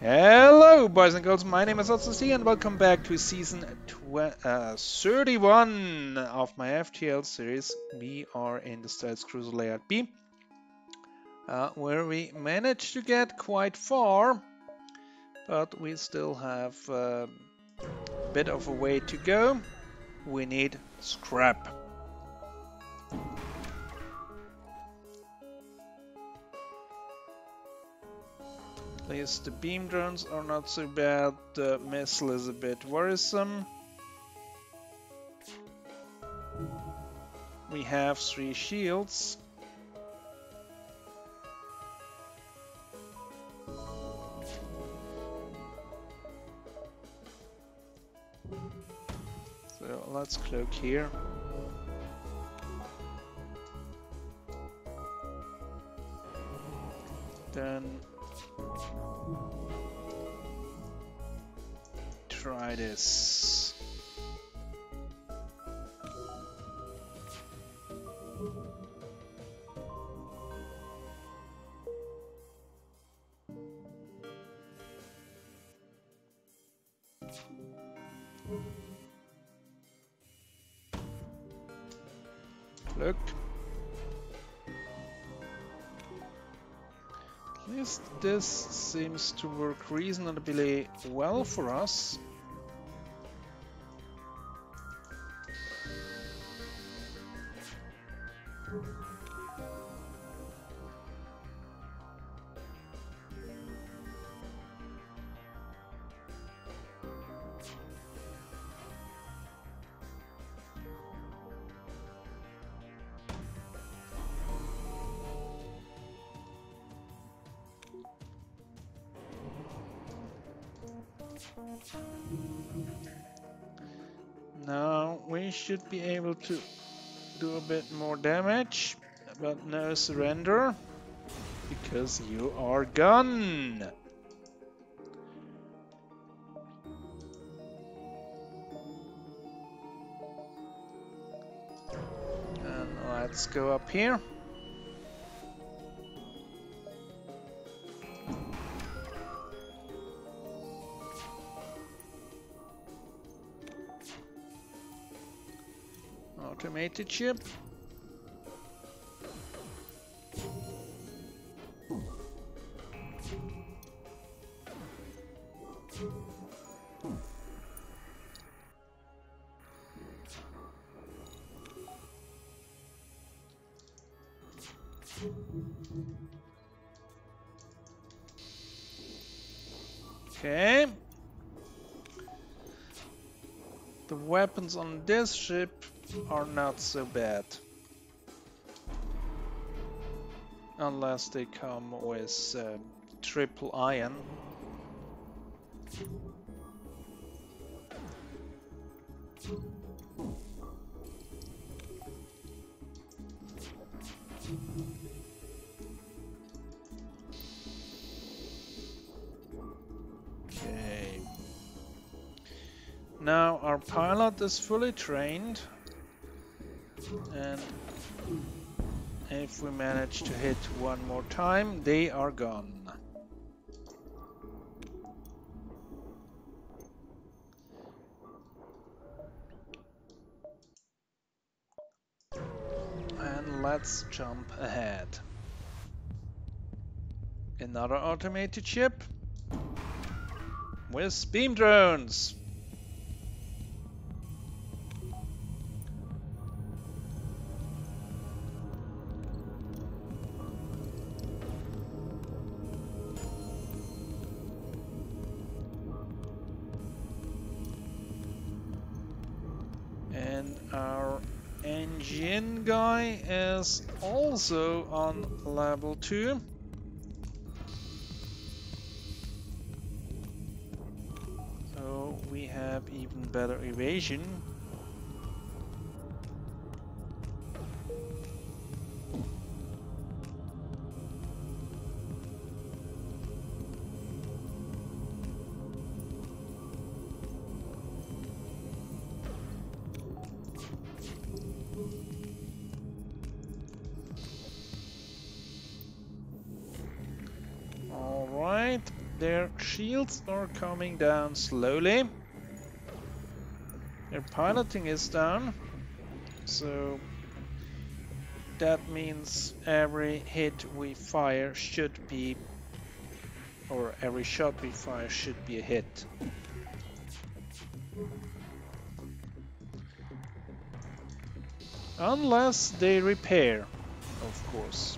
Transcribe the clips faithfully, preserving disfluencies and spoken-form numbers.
Hello, boys and girls. My name is Zoltan, and welcome back to season uh, thirty-one of my F T L series. We are in the Stealth Cruiser Layout B, uh, where we managed to get quite far, but we still have uh, a bit of a way to go. We need scrap. At least the beam drones are not so bad. The missile is a bit worrisome. We have three shields. So let's cloak here. Then try this. Look. At least this seems to work reasonably well for us. Now we should be able to do a bit more damage, but no surrender, because you are gone. And let's go up here. Automated chip. Okay. The weapons on this ship are not so bad. Unless they come with uh, triple iron. Okay. Now our pilot is fully trained. And if we manage to hit one more time, they are gone. And let's jump ahead. Another automated ship with beam drones. And our engine guy is also on level two. So we have even better evasion. their shields are coming down slowly. Their piloting is down, so that means every hit we fire should be, or every shot we fire should be a hit. Unless they repair, of course.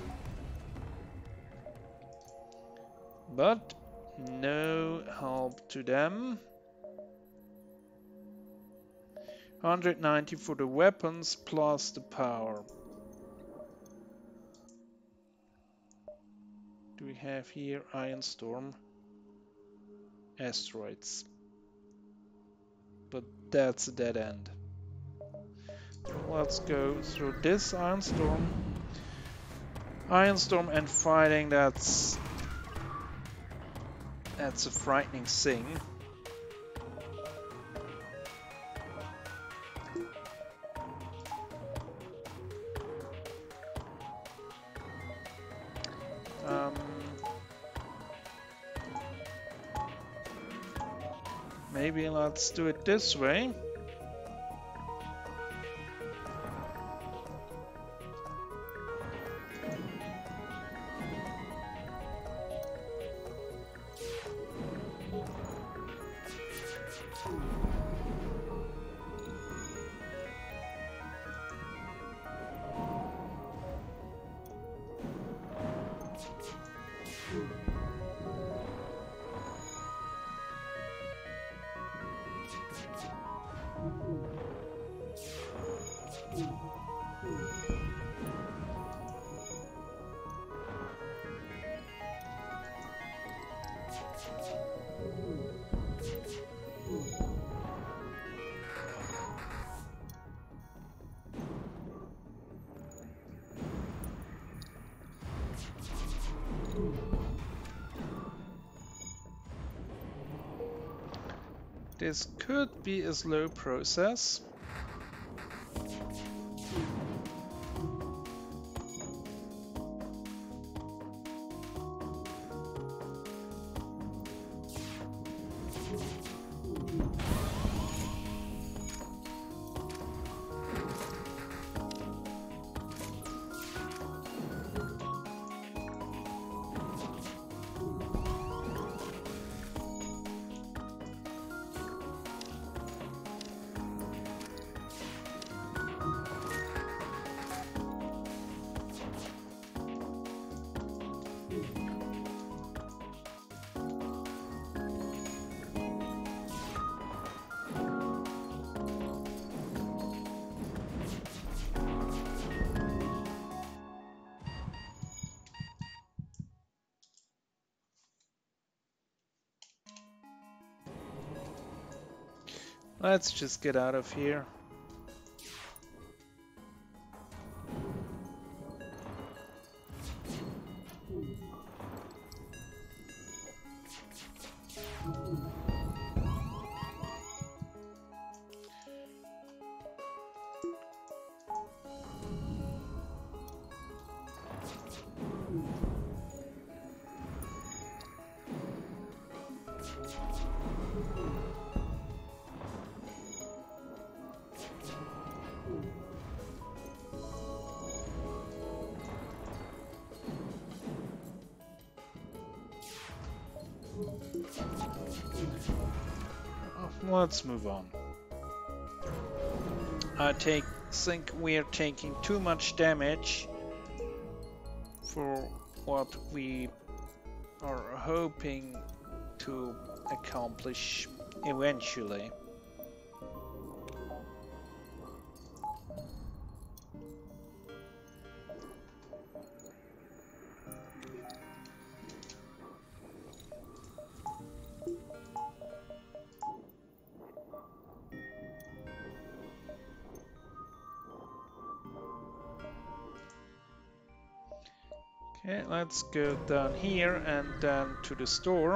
But no help to them. one hundred ninety for the weapons plus the power. Do we have here Iron Storm? Asteroids. But that's a dead end. Let's go through this Iron Storm. Iron Storm and fighting, that's that's a frightening thing. Um, maybe let's do it this way. This could be a slow process. Let's just get out of here. Let's move on. I take, think we're taking too much damage for what we are hoping to accomplish eventually. Okay, let's go down here and then to the store.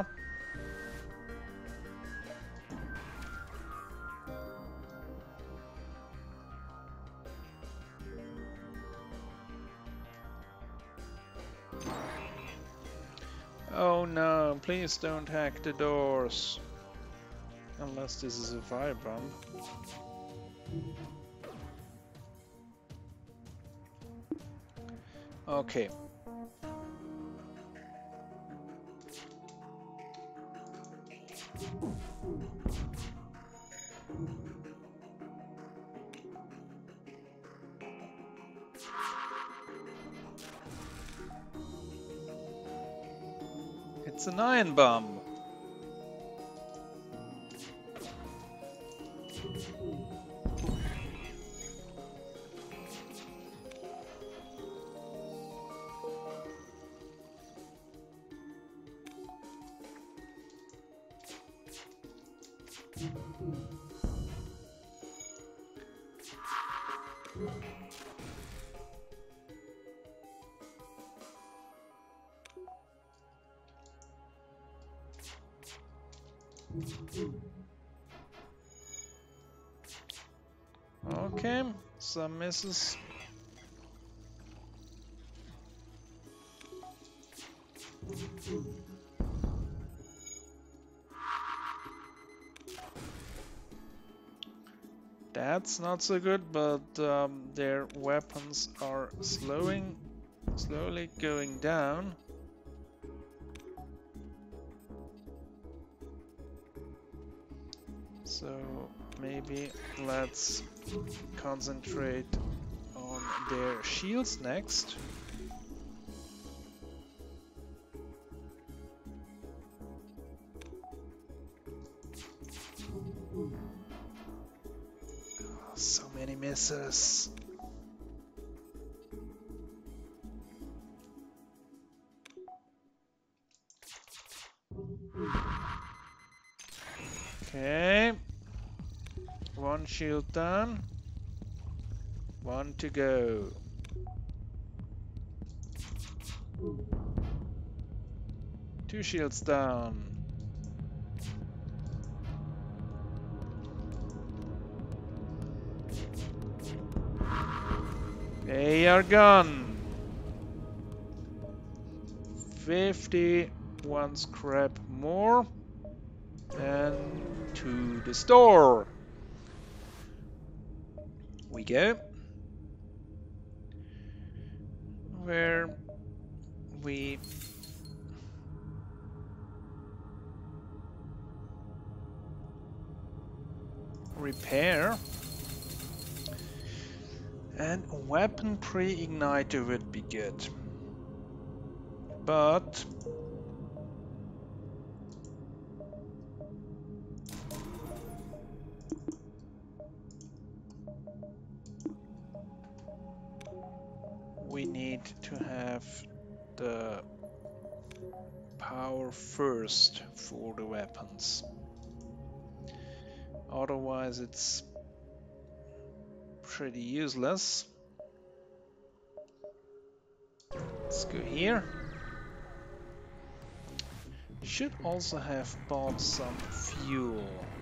no, please don't hack the doors. Unless this is a fire bomb. Okay. It's an iron bomb. Okay, some misses. That's not so good, but um, their weapons are slowing, slowly going down. So maybe let's concentrate on their shields next. Oh, so many misses. Okay. One shield down. One to go. Two shields down. They are gone. fifty-one scrap more. And to the store we go, where we repair, and a weapon pre-igniter would be good, but we need to have the power first for the weapons. Otherwise it's pretty useless. Let's go here. Should also have bought some fuel.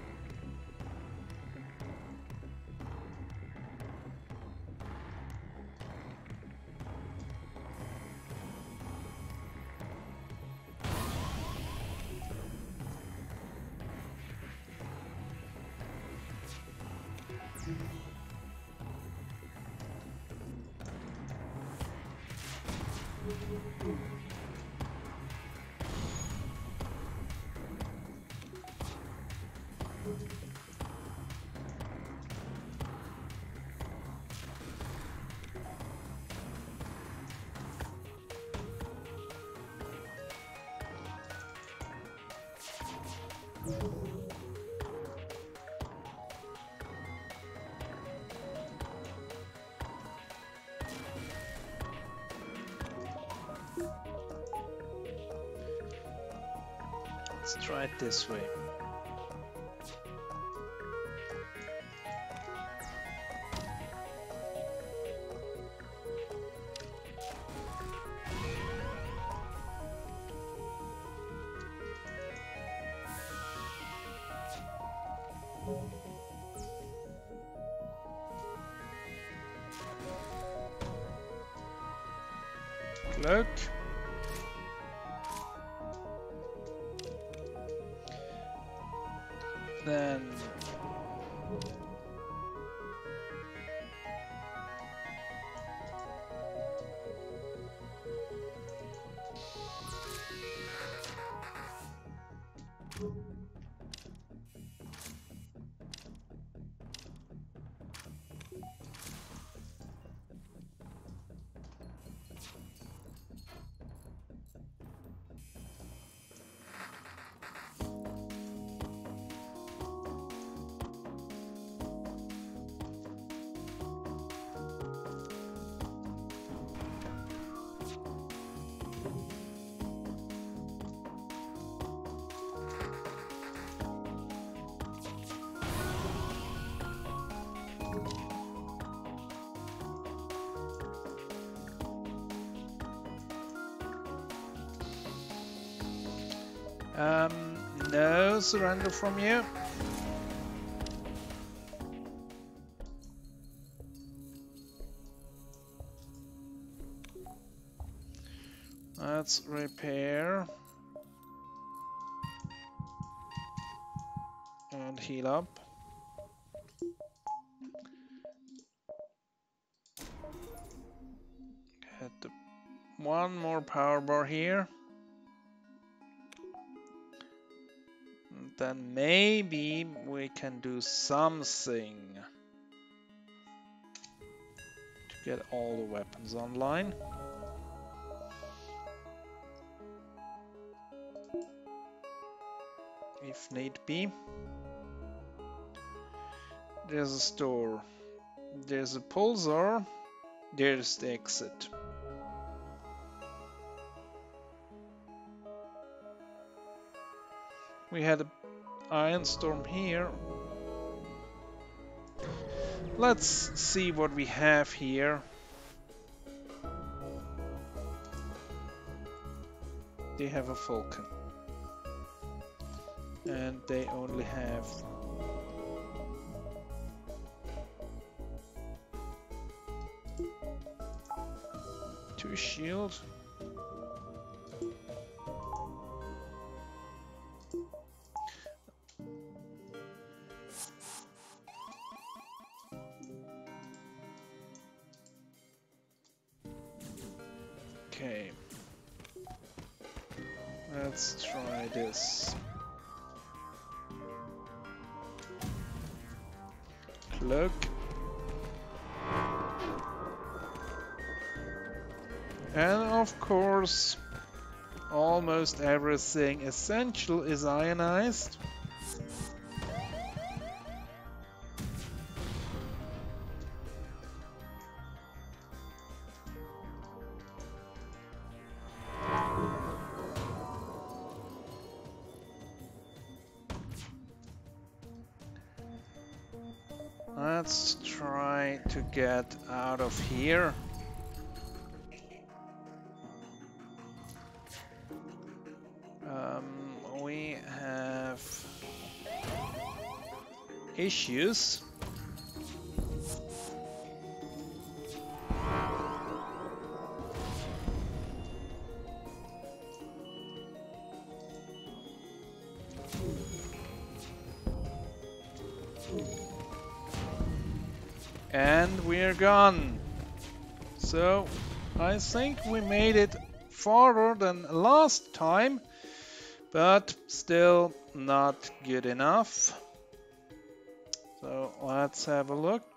Let's try it this way. Cloak. Then Um, no surrender from you. Let's repair and heal up. Get the one more power bar here. Then maybe we can do something to get all the weapons online. If need be. There's a store. There's a pulsar. There's the exit. We had a iron storm here. Let's see what we have here. They have a falcon. And they only have two shields. Okay, let's try this. Slug. And of course, almost everything essential is ionized. Let's try to get out of here. Um, we have issues. And we're gone. So I think we made it farther than last time, but still not good enough. So let's have a look.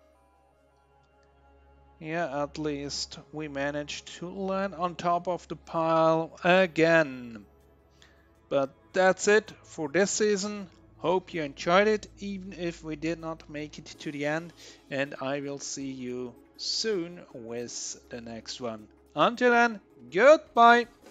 Yeah, at least we managed to land on top of the pile again. But that's it for this season. Hope you enjoyed it, even if we did not make it to the end, and I will see you soon with the next one. Until then, goodbye!